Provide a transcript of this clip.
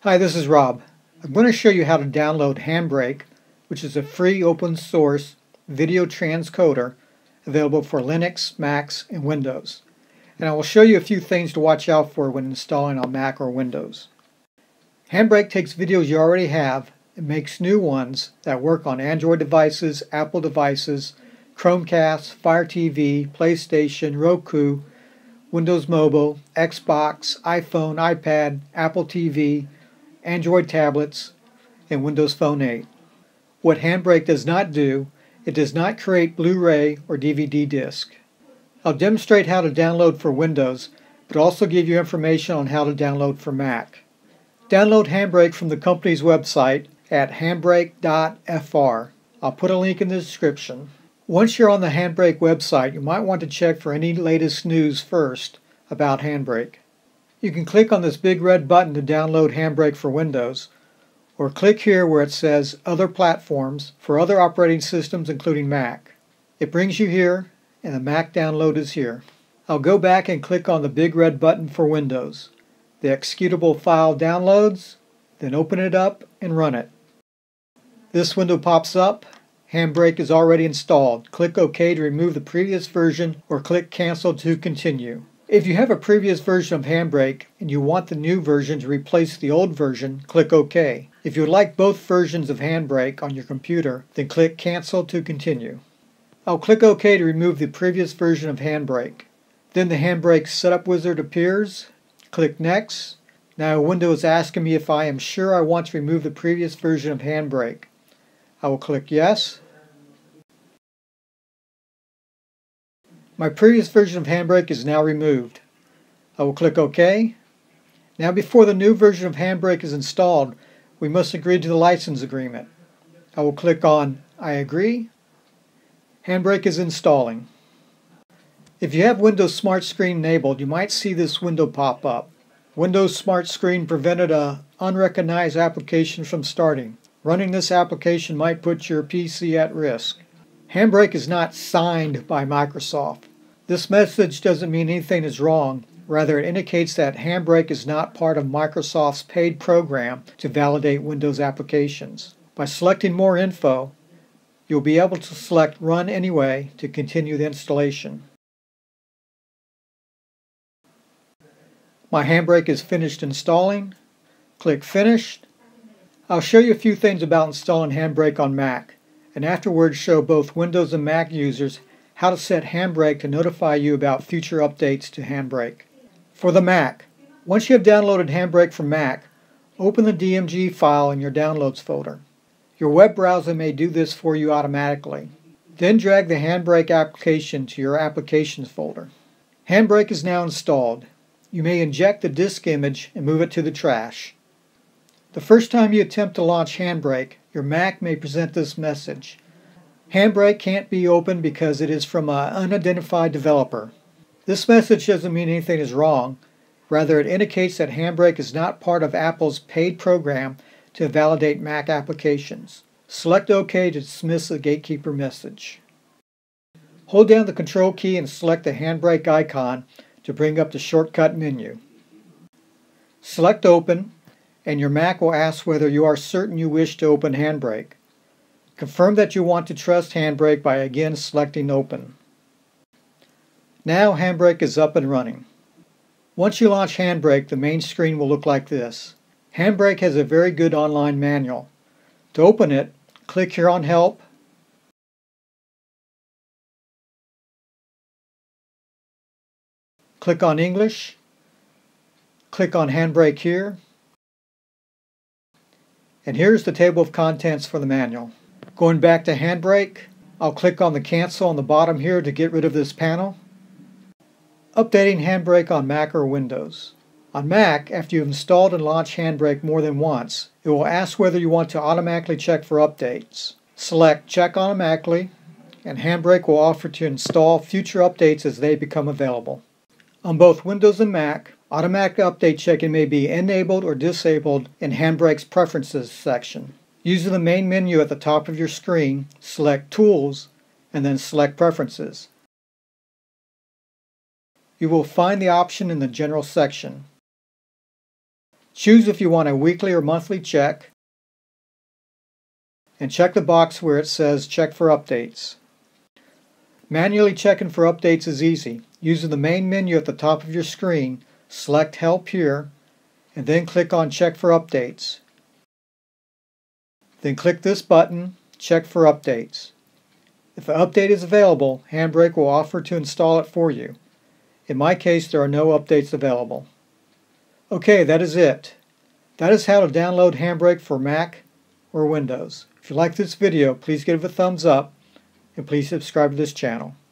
Hi, this is Rob. I'm going to show you how to download HandBrake, which is a free open source video transcoder available for Linux, Macs, and Windows. And I will show you a few things to watch out for when installing on Mac or Windows. HandBrake takes videos you already have and makes new ones that work on Android devices, Apple devices, Chromecast, Fire TV, PlayStation, Roku, Windows Mobile, Xbox, iPhone, iPad, Apple TV, Android tablets, and Windows Phone 8. What HandBrake does not do, it does not create Blu-ray or DVD disc. I'll demonstrate how to download for Windows, but also give you information on how to download for Mac. Download HandBrake from the company's website at handbrake.fr. I'll put a link in the description. Once you're on the HandBrake website, you might want to check for any latest news first about HandBrake. You can click on this big red button to download HandBrake for Windows, or click here where it says Other Platforms for other operating systems including Mac. It brings you here, and the Mac download is here. I'll go back and click on the big red button for Windows. The executable file downloads, then open it up and run it. This window pops up. HandBrake is already installed. Click OK to remove the previous version or click Cancel to continue. If you have a previous version of HandBrake and you want the new version to replace the old version, click OK. If you would like both versions of HandBrake on your computer, then click Cancel to continue. I'll click OK to remove the previous version of HandBrake. Then the HandBrake setup wizard appears. Click Next. Now a window is asking me if I am sure I want to remove the previous version of HandBrake. I will click Yes. My previous version of HandBrake is now removed. I will click OK. Now before the new version of HandBrake is installed, we must agree to the license agreement. I will click on I agree. HandBrake is installing. If you have Windows Smart Screen enabled, you might see this window pop up. Windows Smart Screen prevented an unrecognized application from starting. Running this application might put your PC at risk. HandBrake is not signed by Microsoft. This message doesn't mean anything is wrong. Rather, it indicates that HandBrake is not part of Microsoft's paid program to validate Windows applications. By selecting More Info, you'll be able to select Run Anyway to continue the installation. My HandBrake is finished installing. Click Finished. I'll show you a few things about installing HandBrake on Mac, and afterwards show both Windows and Mac users how to set HandBrake to notify you about future updates to HandBrake. For the Mac, once you have downloaded HandBrake from Mac, open the DMG file in your Downloads folder. Your web browser may do this for you automatically. Then drag the HandBrake application to your Applications folder. HandBrake is now installed. You may inject the disk image and move it to the trash. The first time you attempt to launch HandBrake, your Mac may present this message. HandBrake can't be opened because it is from an unidentified developer. This message doesn't mean anything is wrong. Rather, it indicates that HandBrake is not part of Apple's paid program to validate Mac applications. Select OK to dismiss the gatekeeper message. Hold down the Control key and select the HandBrake icon to bring up the shortcut menu. Select Open, and your Mac will ask whether you are certain you wish to open HandBrake. Confirm that you want to trust HandBrake by again selecting Open. Now HandBrake is up and running. Once you launch HandBrake, the main screen will look like this. HandBrake has a very good online manual. To open it, click here on Help. Click on English. Click on HandBrake here. And here's the table of contents for the manual. Going back to HandBrake, I'll click on the Cancel on the bottom here to get rid of this panel. Updating HandBrake on Mac or Windows. On Mac, after you've installed and launched HandBrake more than once, it will ask whether you want to automatically check for updates. Select Check Automatically, and HandBrake will offer to install future updates as they become available. On both Windows and Mac, automatic update checking may be enabled or disabled in HandBrake's Preferences section. Using the main menu at the top of your screen, select Tools and then select Preferences. You will find the option in the General section. Choose if you want a weekly or monthly check, and check the box where it says check for updates. Manually checking for updates is easy. Using the main menu at the top of your screen, select Help here, and then click on Check for Updates. Then click this button, Check for Updates. If an update is available, HandBrake will offer to install it for you. In my case, there are no updates available. Okay, that is it. That is how to download HandBrake for Mac or Windows. If you like this video, please give it a thumbs up and please subscribe to this channel.